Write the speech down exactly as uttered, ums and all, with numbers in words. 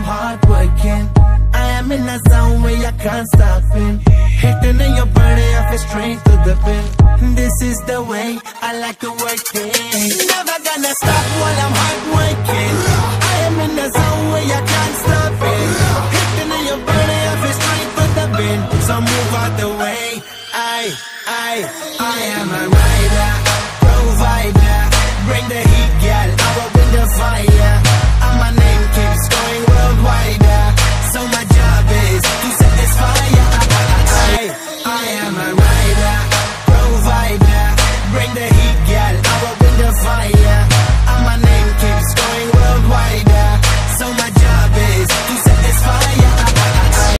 hard working. I am in a zone where I can't stop it. Hitting in your body, I feel straight to the pin. This is the way I like to work it. Never gonna stop while I'm hard working. I am in a zone where I can't stop it. Hitting in your body, I feel straight to the pin. So move out the way. I, I, I am a rider, provider. Bring the heat, girl, I will bring the fire. And my name keeps going worldwide. So my job is to satisfy. I, I, I am a rider.